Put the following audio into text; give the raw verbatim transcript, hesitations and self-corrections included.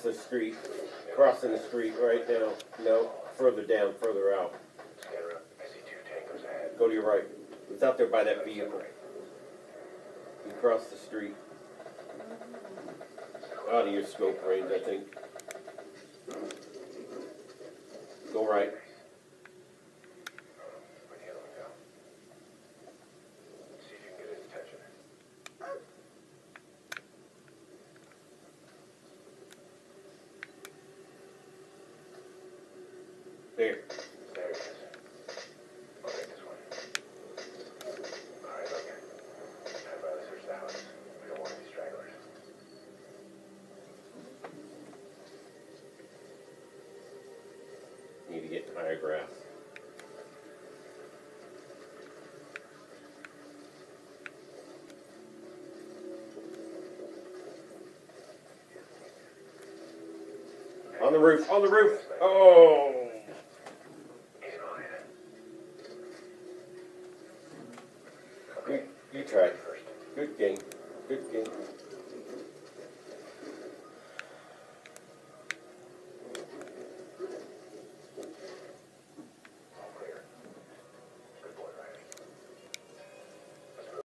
the street. Crossing the street right now. No, further down, further out. Go to your right. It's out there by that vehicle. You cross the street. Out of your scope range, I think. Go right. There. There it is. Okay, this one. Alright, okay. I'd rather search the house. We don't want any stragglers. Need to get higher grass. On the roof, on the roof. Oh! You, you tried. Good game. Good game.